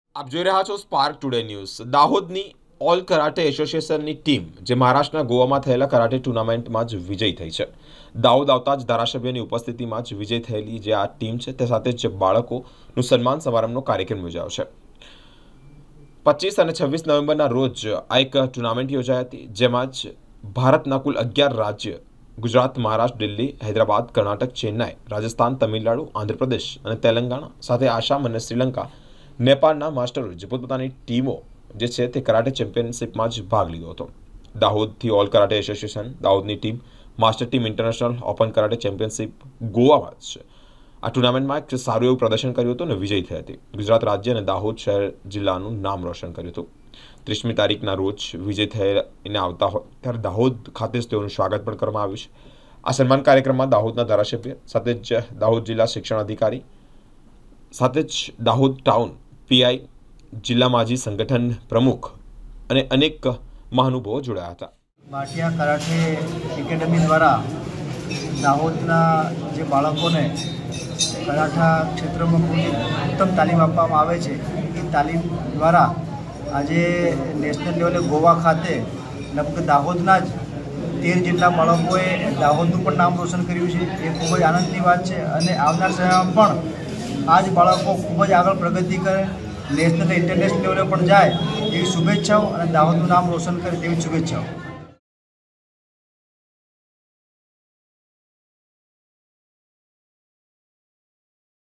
આપ જોઈ રહ્યા છો સ્પાર્ક ટુડે ન્યૂઝ। દાહોદની ઓલ કરાટે એસોસિએશનની ટીમ જે મહારાષ્ટ્રના ગોવામાં થયેલા કરાટે ટુર્નામેન્ટમાં જ વિજયી થઈ છે। દાહોદ આવતા જ ધારાસભ્યની ઉપસ્થિતિમાં જ વિજય થયેલી જે આ ટીમ છે તે સાથે જ બાળકોનું સન્માન સમારંભનો કાર્યક્રમ યોજાયો છે। 25 અને 26 નવેમ્બરના રોજ આ એક ટુર્નામેન્ટ યોજાઈ હતી, જેમાં જ ભારતના કુલ 11 રાજ્ય गुजरात, महाराष्ट्र, दिल्ली, हैदराबाद, कर्नाटक, चेन्नई, राजस्थान, तमिलनाडु, आंध्रप्रदेश और तेलंगाणा साथ आसाम और श्रीलंका, नेपाळના માસ્ટરો જે પોતપોતાની ટીમો જે છે તે કરાટે ચેમ્પિયનશિપમાં જ ભાગ લીધો હતો। દાહોદથી ઓલ કરાટે એસોસિએશન દાહોદની team master team international open karate championship ગોવામાં જ આ ટુર્નામેન્ટમાં એક સારું એવું પ્રદર્શન કર્યું હતું અને વિજયી થઈ હતી। ગુજરાત રાજ્ય અને દાહોદ શહેર જિલ્લાનું નામ રોશન કર્યું હતું। 30મી તારીખના રોજ વિજય થઈને આવતા હોય ત્યારે દાહોદ ખાતે જ તેઓનું સ્વાગત પણ કરવામાં આવ્યું છે। આ સન્માન કાર્યક્રમમાં દાહોદના ધારાસભ્ય સાથે જ દાહોદ જિલ્લા શિક્ષણ અધિકારી સાથે જ દાહોદ ટાઉન પીઆઈ, જિલ્લા માજી સંગઠન પ્રમુખ અને અનેક મહાનુભાવો જોડાયા હતા। ભાટિયા કરાટે એકેડમી દ્વારા દાહોદના જે બાળકોને કરાટા ક્ષેત્રમાં ખૂબ ઉત્તમ તાલીમ આપવામાં આવે છે એ તાલીમ દ્વારા આજે નેશનલ લેવલે ગોવા ખાતે લગભગ દાહોદના જ 13 જેટલા બાળકોએ દાહોદનું પણ નામ રોશન કર્યું છે। એ ખૂબ જ આનંદની વાત છે અને આવનાર સમયમાં પણ આ જ બાળકો ખૂબ જ આગળ પ્રગતિ કરે, નેશનલ ઇન્ટરનેશનલ લેવલે પણ જાય એવી શુભેચ્છાઓ અને દાહોદનું નામ રોશન કરે તેવી શુભેચ્છાઓ।